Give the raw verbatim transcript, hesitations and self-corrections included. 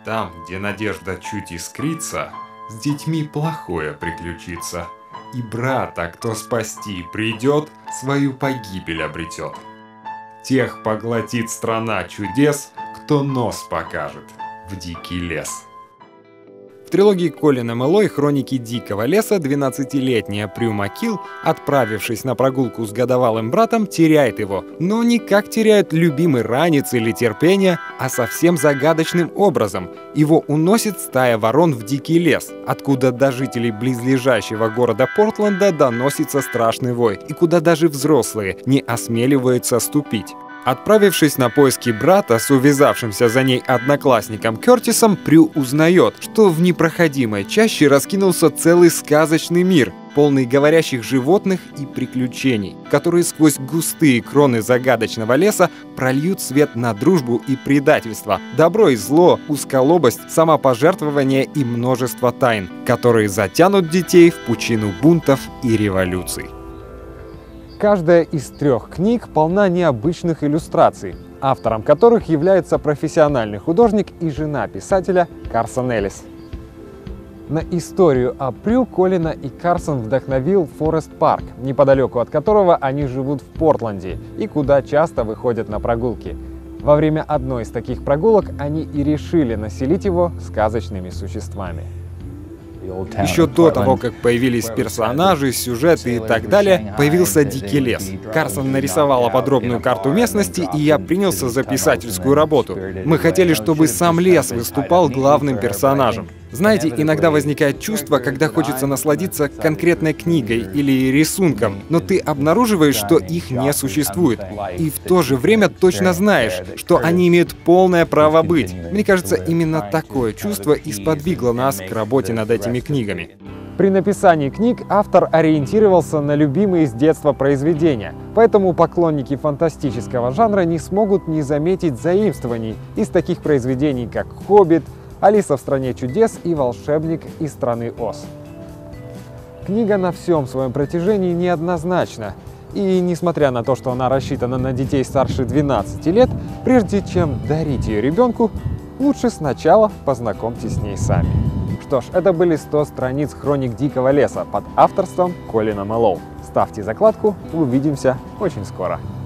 там, где надежда чуть искрится, с детьми плохое приключится. И брата, кто спасти придет, свою погибель обретет. Тех поглотит страна чудес, кто нос покажет в дикий лес. В трилогии Колина Мэллой «Хроники дикого леса» двенадцатилетняя Прю Макил, отправившись на прогулку с годовалым братом, теряет его. Но не как теряют любимый ранец или терпение, а совсем загадочным образом. Его уносит стая ворон в дикий лес, откуда до жителей близлежащего города Портленда доносится страшный вой, и куда даже взрослые не осмеливаются ступить. Отправившись на поиски брата с увязавшимся за ней одноклассником Кертисом, Прю узнает, что в непроходимой чаще раскинулся целый сказочный мир, полный говорящих животных и приключений, которые сквозь густые кроны загадочного леса прольют свет на дружбу и предательство, добро и зло, узколобость, самопожертвование и множество тайн, которые затянут детей в пучину бунтов и революций. Каждая из трех книг полна необычных иллюстраций, автором которых является профессиональный художник и жена писателя Карсон Эллис. На историю о Прю Колина и Карсон вдохновил Форест Парк, неподалеку от которого они живут в Портленде и куда часто выходят на прогулки. Во время одной из таких прогулок они и решили населить его сказочными существами. Еще до того, как появились персонажи, сюжеты и так далее, появился дикий лес. Карсон нарисовала подробную карту местности, и я принялся за писательскую работу. Мы хотели, чтобы сам лес выступал главным персонажем. Знаете, иногда возникает чувство, когда хочется насладиться конкретной книгой или рисунком, но ты обнаруживаешь, что их не существует. И в то же время точно знаешь, что они имеют полное право быть. Мне кажется, именно такое чувство и сподвигло нас к работе над этими книгами. При написании книг автор ориентировался на любимые с детства произведения, поэтому поклонники фантастического жанра не смогут не заметить заимствований из таких произведений, как «Хоббит», «Алиса в стране чудес» и «Волшебник из страны Оз». Книга на всем своем протяжении неоднозначна, и несмотря на то, что она рассчитана на детей старше двенадцати лет, прежде чем дарить ее ребенку, лучше сначала познакомьтесь с ней сами. Что ж, это были сто страниц «Хроник дикого леса» под авторством Колина Мэллоу. Ставьте закладку, увидимся очень скоро.